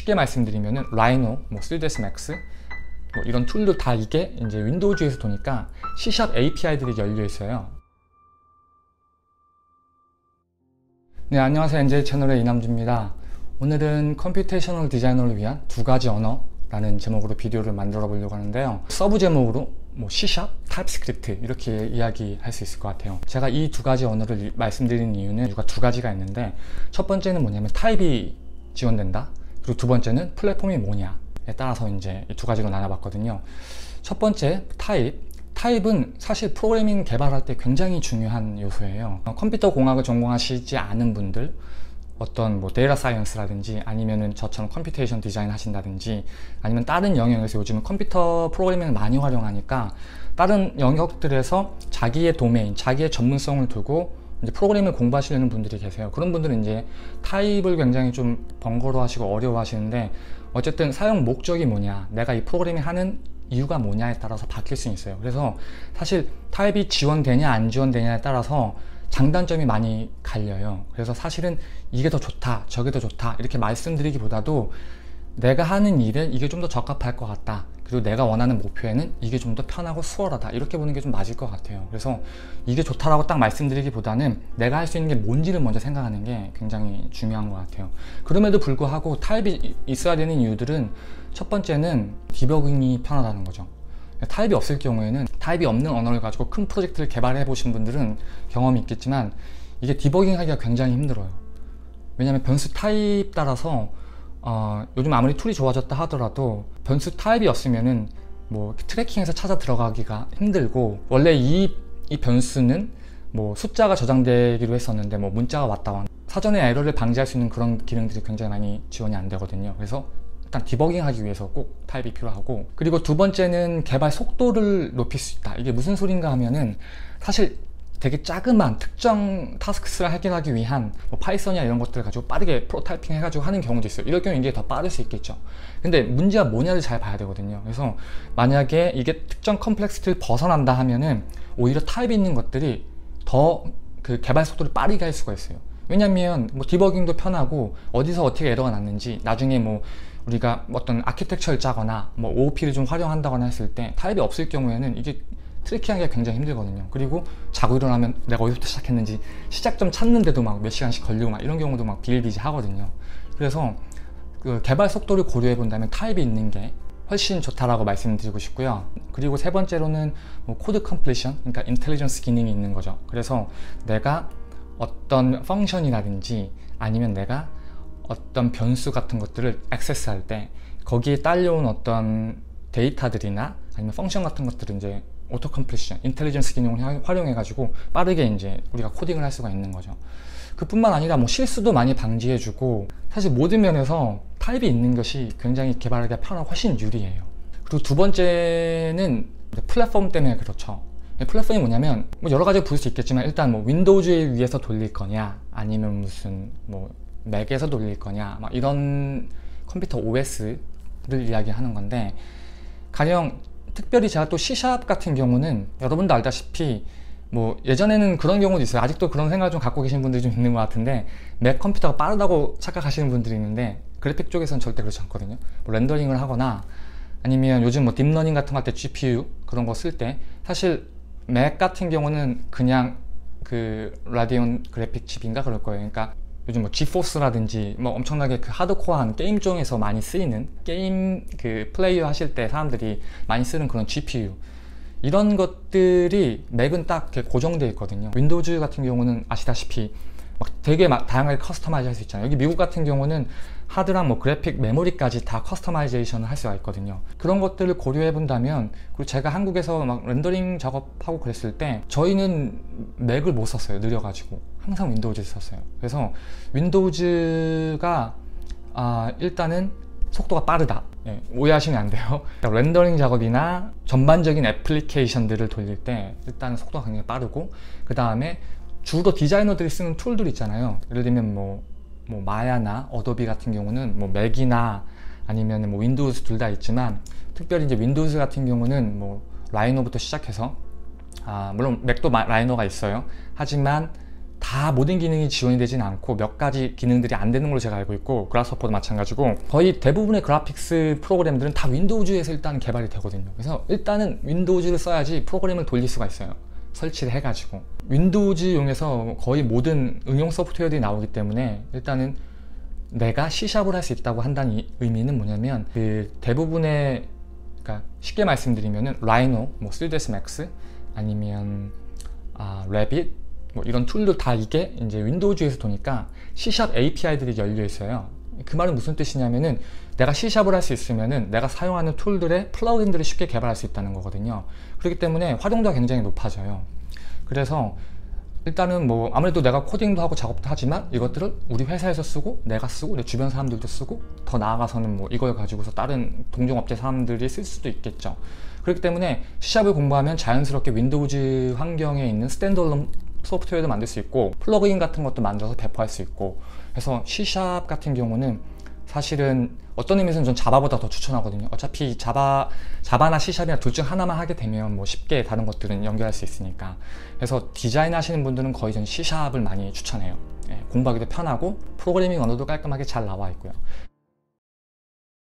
쉽게 말씀드리면은 라이노, 뭐 3ds Max 뭐 이런 툴도 다 이게 이제 윈도우즈에서 도니까 C# API들이 열려 있어요. 네, 안녕하세요. NJ 채널의 이남주입니다. 오늘은 컴퓨테이셔널 디자이너를 위한 두 가지 언어라는 제목으로 비디오를 만들어 보려고 하는데요. 서브 제목으로 뭐 C#, 타입스크립트 이렇게 이야기할 수 있을 것 같아요. 제가 이 두 가지 언어를 말씀드리는 이유는 이유가 두 가지가 있는데, 첫 번째는 뭐냐면 타입이 지원된다. 그리고 두 번째는 플랫폼이 뭐냐에 따라서 이제 이 두 가지로 나눠봤거든요. 첫 번째 타입은 사실 프로그래밍 개발할 때 굉장히 중요한 요소예요. 컴퓨터 공학을 전공하시지 않은 분들, 어떤 뭐 데이터 사이언스라든지 아니면은 저처럼 컴퓨테이션 디자인 하신다든지 아니면 다른 영역에서 요즘은 컴퓨터 프로그래밍을 많이 활용하니까 다른 영역들에서 자기의 도메인, 자기의 전문성을 두고 이제 프로그래밍을 공부하시려는 분들이 계세요. 그런 분들은 이제 타입을 굉장히 좀 번거로워하시고 어려워하시는데, 어쨌든 사용 목적이 뭐냐, 내가 이 프로그래밍 하는 이유가 뭐냐에 따라서 바뀔 수 있어요. 그래서 사실 타입이 지원되냐 안 지원되냐에 따라서 장단점이 많이 갈려요. 그래서 사실은 이게 더 좋다, 저게 더 좋다 이렇게 말씀드리기보다도 내가 하는 일은 이게 좀 더 적합할 것 같다, 그리고 내가 원하는 목표에는 이게 좀 더 편하고 수월하다, 이렇게 보는 게 좀 맞을 것 같아요. 그래서 이게 좋다라고 딱 말씀드리기보다는 내가 할 수 있는 게 뭔지를 먼저 생각하는 게 굉장히 중요한 것 같아요. 그럼에도 불구하고 타입이 있어야 되는 이유들은, 첫 번째는 디버깅이 편하다는 거죠. 타입이 없을 경우에는, 타입이 없는 언어를 가지고 큰 프로젝트를 개발해 보신 분들은 경험이 있겠지만 이게 디버깅 하기가 굉장히 힘들어요. 왜냐하면 변수 타입 따라서 요즘 아무리 툴이 좋아졌다 하더라도 변수 타입이 없으면은 뭐 트래킹해서 찾아 들어가기가 힘들고, 원래 이 변수는 뭐 숫자가 저장되기로 했었는데 뭐 문자가 왔다거나 사전에 에러를 방지할 수 있는 그런 기능들이 굉장히 많이 지원이 안 되거든요. 그래서 일단 디버깅 하기 위해서 꼭 타입이 필요하고, 그리고 두 번째는 개발 속도를 높일 수 있다. 이게 무슨 소린가 하면은, 사실 되게 자그마한 특정 타스크를 해결하기 위한 뭐 파이썬이나 이런 것들을 가지고 빠르게 프로타이핑 해가지고 하는 경우도 있어요. 이럴 경우 이게 더 빠를 수 있겠죠. 근데 문제가 뭐냐를 잘 봐야 되거든요. 그래서 만약에 이게 특정 컴플렉시티를 벗어난다 하면은 오히려 타입이 있는 것들이 더 그 개발 속도를 빠르게 할 수가 있어요. 왜냐면 뭐 디버깅도 편하고 어디서 어떻게 에러가 났는지 나중에 뭐 우리가 어떤 아키텍처를 짜거나 뭐 OOP를 좀 활용한다거나 했을 때 타입이 없을 경우에는 이게 트래킹하기가 굉장히 힘들거든요. 그리고 자고 일어나면 내가 어디서부터 시작했는지 시작점 찾는데도 막 몇 시간씩 걸리고 막 이런 경우도 막 비일비재하거든요. 그래서 그 개발 속도를 고려해 본다면 타입이 있는 게 훨씬 좋다라고 말씀드리고 싶고요. 그리고 세 번째로는 뭐 코드 컴플리션, 그러니까 인텔리전스 기능이 있는 거죠. 그래서 내가 어떤 펑션이라든지 아니면 내가 어떤 변수 같은 것들을 액세스할 때 거기에 딸려온 어떤 데이터들이나 아니면 펑션 같은 것들을 이제 오토 컴플리션, 인텔리전스 기능을 활용해 가지고 빠르게 이제 우리가 코딩을 할 수가 있는 거죠. 그뿐만 아니라 뭐 실수도 많이 방지해 주고, 사실 모든 면에서 타입이 있는 것이 굉장히 개발하기가 편하고 훨씬 유리해요. 그리고 두 번째는 플랫폼 때문에 그렇죠. 플랫폼이 뭐냐면 뭐 여러 가지로 부를 수 있겠지만, 일단 뭐 윈도우즈 위에서 돌릴 거냐 아니면 무슨 뭐 맥에서 돌릴 거냐 막 이런 컴퓨터 OS를 이야기하는 건데, 가령 특별히 제가 또 C# 같은 경우는 여러분도 알다시피 뭐 예전에는 그런 경우도 있어요. 아직도 그런 생각을 좀 갖고 계신 분들이 좀 있는 것 같은데, 맥 컴퓨터가 빠르다고 착각하시는 분들이 있는데 그래픽 쪽에서는 절대 그렇지 않거든요. 뭐 렌더링을 하거나 아니면 요즘 뭐 딥러닝 같은 거 할 때 GPU 그런 거 쓸 때 사실 맥 같은 경우는 그냥 그 라디온 그래픽 칩인가 그럴 거예요. 그러니까 요즘 뭐 지포스라든지 뭐 엄청나게 그 하드코어한 게임 중에서 많이 쓰이는 게임 그 플레이어 하실 때 사람들이 많이 쓰는 그런 GPU, 이런 것들이 맥은 딱 고정되어 있거든요. 윈도우즈 같은 경우는 아시다시피 막 되게 막 다양하게 커스터마이즈 할 수 있잖아요. 여기 미국 같은 경우는 하드랑 뭐 그래픽 메모리까지 다 커스터마이제이션을 할 수가 있거든요. 그런 것들을 고려해 본다면, 그리고 제가 한국에서 막 렌더링 작업하고 그랬을 때 저희는 맥을 못 썼어요. 느려가지고 항상 윈도우즈를 썼어요. 그래서 윈도우즈가 일단은 속도가 빠르다. 예, 오해하시면 안 돼요. 그러니까 렌더링 작업이나 전반적인 애플리케이션들을 돌릴 때 일단은 속도가 굉장히 빠르고, 그 다음에 주로 디자이너들이 쓰는 툴들 있잖아요. 예를 들면 뭐 마야나 어도비 같은 경우는 뭐 맥이나 아니면 뭐 윈도우즈 둘 다 있지만, 특별히 이제 윈도우즈 같은 경우는 뭐 라이노부터 시작해서 물론 맥도 라이노가 있어요. 하지만 다 모든 기능이 지원이 되진 않고 몇 가지 기능들이 안 되는 걸로 제가 알고 있고, 그라스호퍼도 마찬가지고 거의 대부분의 그래픽스 프로그램들은 다 윈도우즈에서 일단 개발이 되거든요. 그래서 일단은 윈도우즈를 써야지 프로그램을 돌릴 수가 있어요. 설치를 해가지고 윈도우즈용에서 거의 모든 응용 소프트웨어들이 나오기 때문에 일단은 내가 C샵을 할 수 있다고 한다는 의미는 뭐냐면, 그 대부분의, 그러니까 쉽게 말씀드리면은 라이노, 뭐 3ds Max 아니면 레빗 뭐 이런 툴들 다 이게 이제 윈도우즈에서 도니까 C샵 API들이 열려 있어요. 그 말은 무슨 뜻이냐면은 내가 C샵을 할 수 있으면은 내가 사용하는 툴들의 플러그인들을 쉽게 개발할 수 있다는 거거든요. 그렇기 때문에 활용도가 굉장히 높아져요. 그래서 일단은 뭐 아무래도 내가 코딩도 하고 작업도 하지만 이것들을 우리 회사에서 쓰고 내가 쓰고 내 주변 사람들도 쓰고 더 나아가서는 뭐 이걸 가지고서 다른 동종업체 사람들이 쓸 수도 있겠죠. 그렇기 때문에 C샵을 공부하면 자연스럽게 윈도우즈 환경에 있는 스탠드얼론 소프트웨어도 만들 수 있고 플러그인 같은 것도 만들어서 배포할 수 있고, 그래서 C샵 같은 경우는 사실은 어떤 의미에서는 전 자바보다 더 추천하거든요. 어차피 자바나 C샵이나 둘 중 하나만 하게 되면 뭐 쉽게 다른 것들은 연결할 수 있으니까. 그래서 디자인 하시는 분들은 거의 전 C샵을 많이 추천해요. 공부하기도 편하고 프로그래밍 언어도 깔끔하게 잘 나와 있고요.